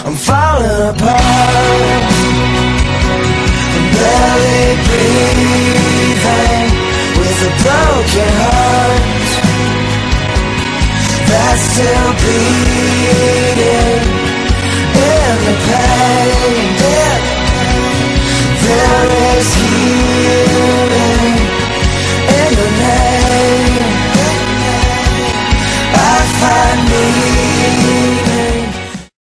I'm falling apart. I'm barely breathing with a broken heart that's still beating.